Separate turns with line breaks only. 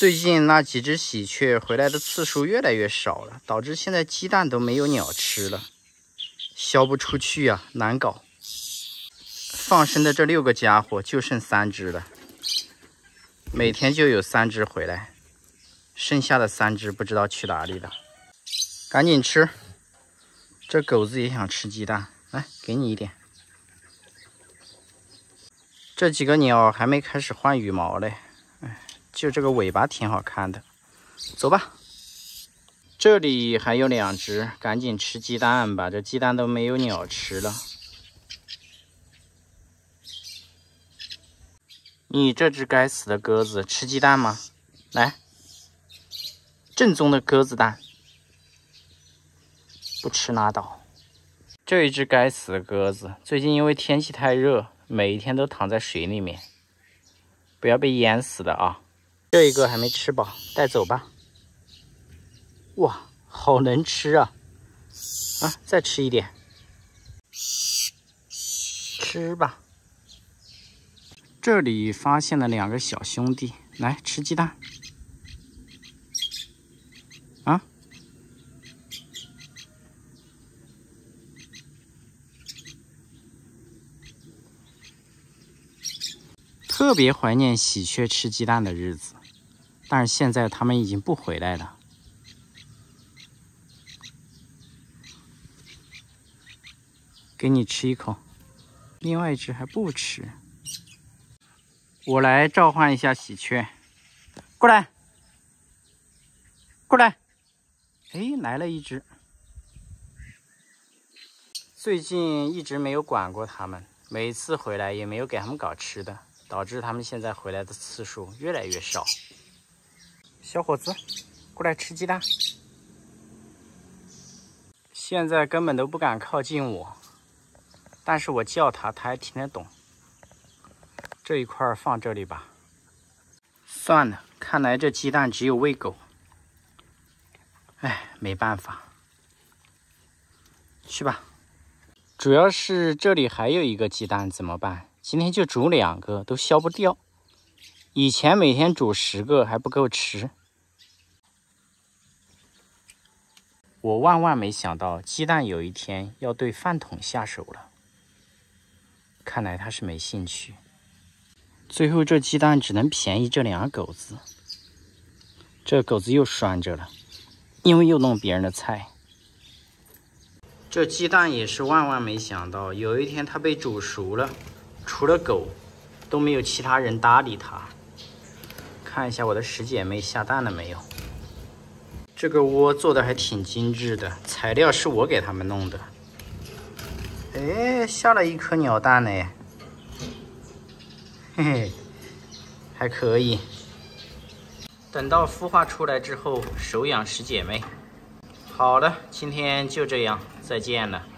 最近那几只喜鹊回来的次数越来越少了，导致现在鸡蛋都没有鸟吃了，销不出去啊，难搞。放生的这6个家伙就剩3只了，每天就有3只回来，剩下的3只不知道去哪里了。赶紧吃，这狗子也想吃鸡蛋，来，给你一点。这几个鸟还没开始换羽毛嘞。就这个尾巴挺好看的，走吧。这里还有2只，赶紧吃鸡蛋吧，这鸡蛋都没有鸟吃了。你这只该死的鸽子，吃鸡蛋吗？来，正宗的鸽子蛋，不吃拉倒。这一只该死的鸽子，最近因为天气太热，每一天都躺在水里面，不要被淹死了啊！这一个还没吃饱，带走吧。哇，好能吃啊！啊，再吃一点，吃吧。这里发现了2个小兄弟，来吃鸡蛋。啊，特别怀念喜鹊吃鸡蛋的日子。但是现在他们已经不回来了。给你吃一口，另外一只还不吃。我来召唤一下喜鹊，过来，过来。哎，来了一只。最近一直没有管过它们，每次回来也没有给它们搞吃的，导致它们现在回来的次数越来越少。小伙子，过来吃鸡蛋。现在根本都不敢靠近我，但是我叫它，它还听得懂。这一块放这里吧。算了，看来这鸡蛋只有喂狗。哎，没办法，去吧。主要是这里还有一个鸡蛋，怎么办？今天就煮2个，都消不掉。以前每天煮10个还不够吃。我万万没想到，鸡蛋有一天要对饭桶下手了。看来他是没兴趣。最后这鸡蛋只能便宜这2狗子。这狗子又拴着了，因为又弄别人的菜。这鸡蛋也是万万没想到，有一天它被煮熟了，除了狗都没有其他人搭理它。看一下我的10姐妹下蛋了没有。这个窝做的还挺精致的，材料是我给他们弄的。哎，下了1颗鸟蛋呢，嘿嘿，还可以。等到孵化出来之后，手养10姐妹。好了，今天就这样，再见了。